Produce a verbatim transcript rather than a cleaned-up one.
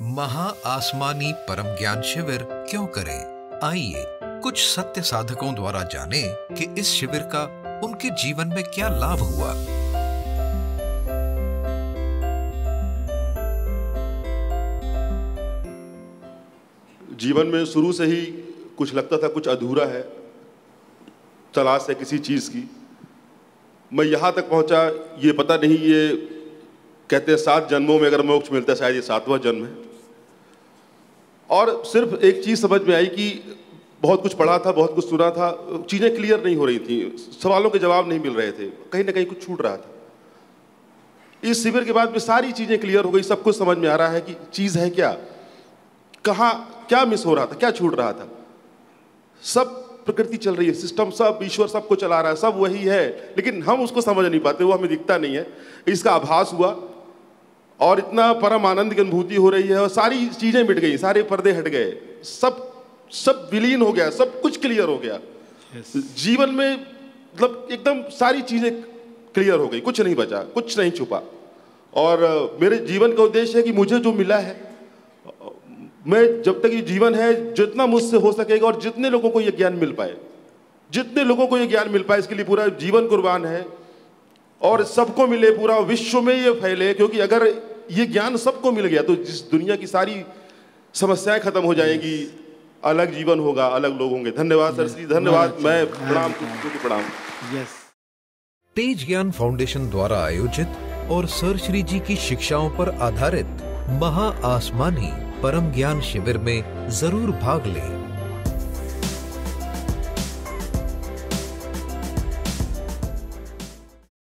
महा आसमानी परम ज्ञान शिविर क्यों करें? आइए कुछ सत्य साधकों द्वारा जाने कि इस शिविर का उनके जीवन में क्या लाभ हुआ। जीवन में शुरू से ही कुछ लगता था कुछ अधूरा है, तलाश है किसी चीज की। मैं यहाँ तक पहुँचा, ये पता नहीं, ये कहते हैं सात जन्मों में अगर मोक्ष मिलता है, शायद ये सातवां जन्म है। और सिर्फ एक चीज़ समझ में आई कि बहुत कुछ पढ़ा था, बहुत कुछ सुना था, चीज़ें क्लियर नहीं हो रही थी, सवालों के जवाब नहीं मिल रहे थे, कहीं ना कहीं कुछ छूट रहा था। इस शिविर के बाद में सारी चीज़ें क्लियर हो गई, सब कुछ समझ में आ रहा है कि चीज़ है क्या, कहाँ क्या मिस हो रहा था, क्या छूट रहा था। सब प्रकृति चल रही है, सिस्टम सब, ईश्वर सबको चला रहा है, सब वही है, लेकिन हम उसको समझ नहीं पाते, वो हमें दिखता नहीं है। इसका आभास हुआ और इतना परम आनंद की अनुभूति हो रही है और सारी चीजें मिट गई, सारे पर्दे हट गए, सब सब विलीन हो गया, सब कुछ क्लियर हो गया। yes. जीवन में मतलब एकदम सारी चीजें क्लियर हो गई, कुछ नहीं बचा, कुछ नहीं छुपा। और मेरे जीवन का उद्देश्य है कि मुझे जो मिला है, मैं जब तक ये जीवन है, जितना मुझसे हो सकेगा और जितने लोगों को ये ज्ञान मिल पाए, जितने लोगों को ये ज्ञान मिल पाए, इसके लिए पूरा जीवन कुर्बान है। और सबको मिले, पूरा विश्व में ये फैले, क्योंकि अगर ये ज्ञान सबको मिल गया तो जिस दुनिया की सारी समस्याएं खत्म हो जाएंगी, अलग जीवन होगा, अलग लोग होंगे। धन्यवाद सर श्री, धन्यवाद। मैं प्रणाम प्रणाम। तेज ज्ञान फाउंडेशन द्वारा आयोजित और सर श्री जी की शिक्षाओं पर आधारित महा आसमानी परम ज्ञान शिविर में जरूर भाग लें।